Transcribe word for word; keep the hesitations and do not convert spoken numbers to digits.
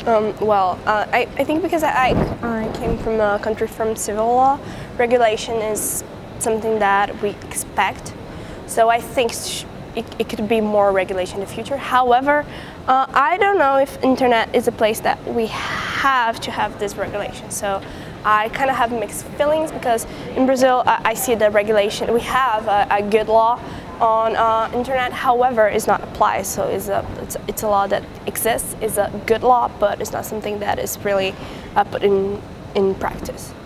Um, well, uh, I, I think because I, I came from a country from civil law, regulation is something that we expect. So I think sh it, it could be more regulation in the future. However, uh, I don't know if internet is a place that we have to have this regulation. So I kind of have mixed feelings because in Brazil I, I see the regulation, we have a, a good law on uh, internet, however, it's not applied. So it's a, it's, it's a law that exists, it's a good law, but it's not something that is really uh, put in, in practice.